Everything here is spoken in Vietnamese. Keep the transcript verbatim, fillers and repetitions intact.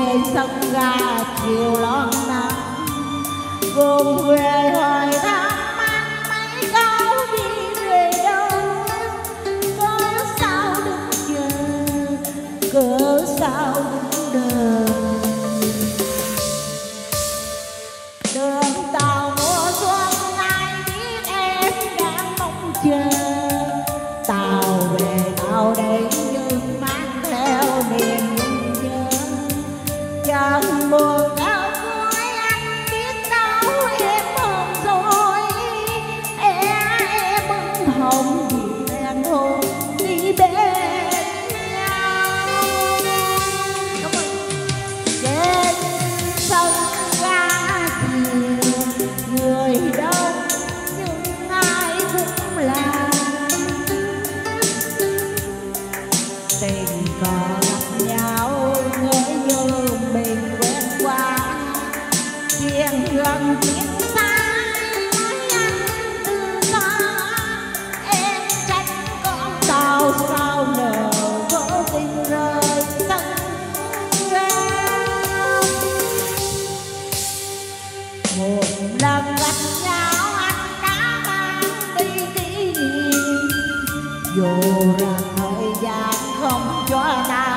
về sân ga chiều lon nắng, cùng về hỏi thăm anh mấy câu đi về đâu. Cớ sao đứng chờ, cớ sao đứng đợi, đường tàu mùa xuân ai biết em đang mong chờ. Tàu về tàu đây nhưng mang theo niềm nhớ, chẳng buồn đâu vui anh biết đâu em hồng rồi. Em em ưng hồng vì đèn hôn đi bên nhau. Trên sân ga chiều người đông nhưng ai cũng là tình cờ gặp nhau ngỡ như mình quen qua. Thiên hương tiếng xa nói anh từ xa, em trách con tàu sao nở vô tình rơi sân ga. Một lần gặp nhau anh đã mang đi kỷ niệm, dù rằng thời gian không cho nào